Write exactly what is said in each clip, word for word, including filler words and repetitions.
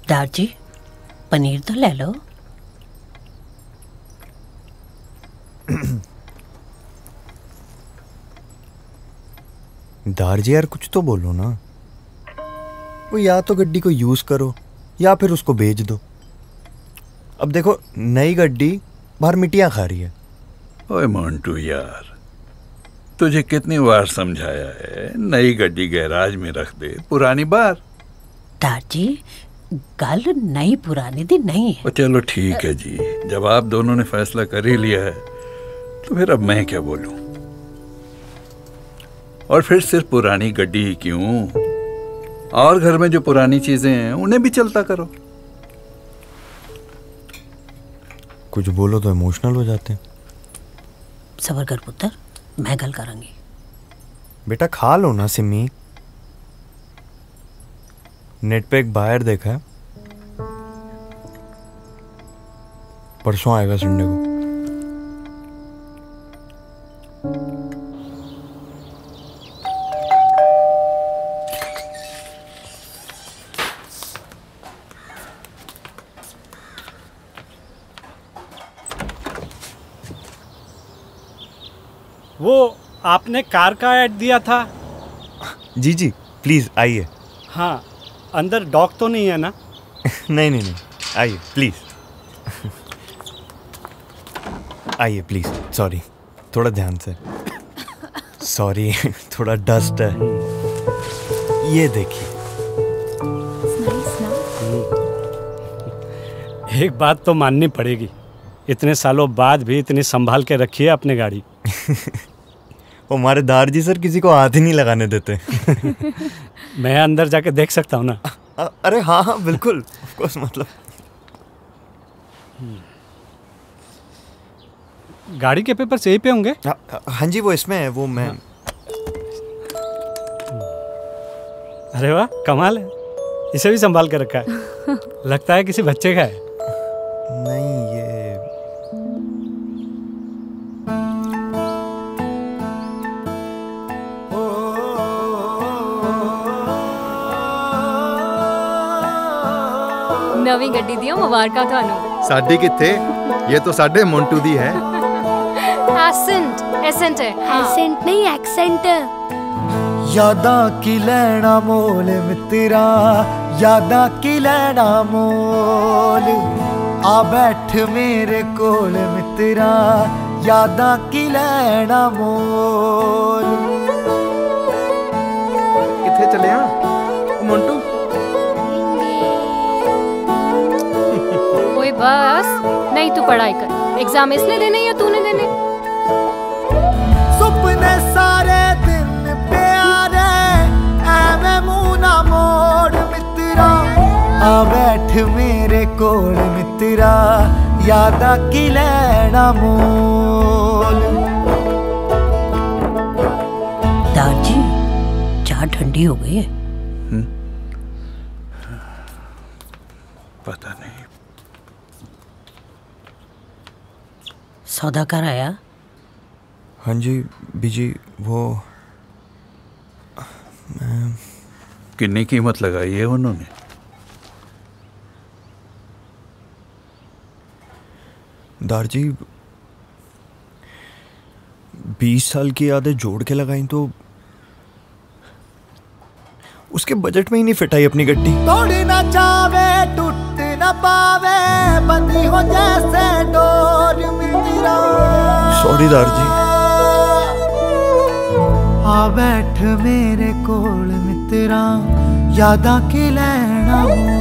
दादी पनीर तो ले लो। दारजी यार कुछ तो बोलो ना। वो या तो गड्डी को यूज करो या फिर उसको बेच दो। अब देखो नई गड्डी बाहर मिट्टियां खा रही है। ओए मोंटू यार, तुझे कितनी बार समझाया है नई गड्डी गैराज में रख दे, पुरानी बाहर। दादी गल नई पुरानी दी नहीं है। चलो ठीक है जी, जब आप दोनों ने फैसला कर ही लिया है तो फिर अब मैं क्या बोलूं। और फिर सिर्फ पुरानी गड्डी ही क्यों, और घर में जो पुरानी चीजें हैं उन्हें भी चलता करो। कुछ बोलो तो इमोशनल हो जाते हैं। सबर कर पुत्र, मैं गल करांगी। बेटा खा लो ना सिमी। नेट पे एक बायर देखा है, परसों आएगा संडे को। वो आपने कार का ऐड दिया था? जी जी प्लीज आइए। हाँ, अंदर डॉग तो नहीं है ना? नहीं नहीं नहीं, आइए प्लीज। आइए प्लीज। सॉरी, थोड़ा ध्यान से। सॉरी, थोड़ा डस्ट है। ये देखिए। एक बात तो माननी पड़ेगी, इतने सालों बाद भी इतनी संभाल के रखी है अपनी गाड़ी। हमारे दारजी सर किसी को हाथ ही नहीं लगाने देते। मैं अंदर जाके देख सकता हूँ ना? अ- अरे हाँ हाँ बिल्कुल, ऑफ कोर्स। मतलब गाड़ी के पेपर यहीं पे होंगे? हाँ जी, वो इसमें है। वो मैं अरे वाह, कमाल है, इसे भी संभाल के रखा है। लगता है किसी बच्चे का है। नहीं, ये नवी गड्डी दियो मुबारका थानू। साडी किथे, ये तो साडे मोंटू दी है। एसेंट एसेंट है। एसेंट नहीं, एक्सेंट। यादां की लैना मोल मित्रा, यादां की लैना मोल। आ बैठ मेरे कोल मित्रा, यादां की लैना मोल। किथे चलिया मोंटू? ओए बस, नहीं तू पढ़ाई कर। एग्जाम इसने देने या तूने देने? सुपने सारे दिन प्यारे, ऐवे मुंह ना मोड़ मित्रा। आ बैठ मेरे कोल मित्रा, यादां की लैना मोल। दादी चाय ठंडी हो गई है। पता नहीं। सौदा कर आया? हाँ जी बीजी, वो मैं... कितनी कीमत लगाई है उन्होंने? दारजी बीस साल की यादें जोड़ के लगाई तो उसके बजट में ही नहीं फिट आई अपनी गड्डी। तोड़ ना चावे टूट ना पावे, बंदी हो जैसे डोर मित्रा। सॉरी दारजी। आ बैठ मेरे कोल मित्रा, यादां की लैना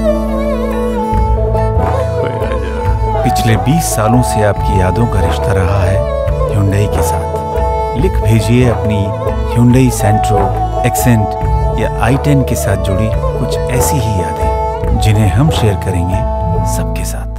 पिछले बीस सालों से आपकी यादों का रिश्ता रहा है Hyundai के साथ। लिख भेजिए अपनी Hyundai सेंट्रो, एक्सेंट या आई टेन के साथ जुड़ी कुछ ऐसी ही यादें जिन्हें हम शेयर करेंगे सबके साथ।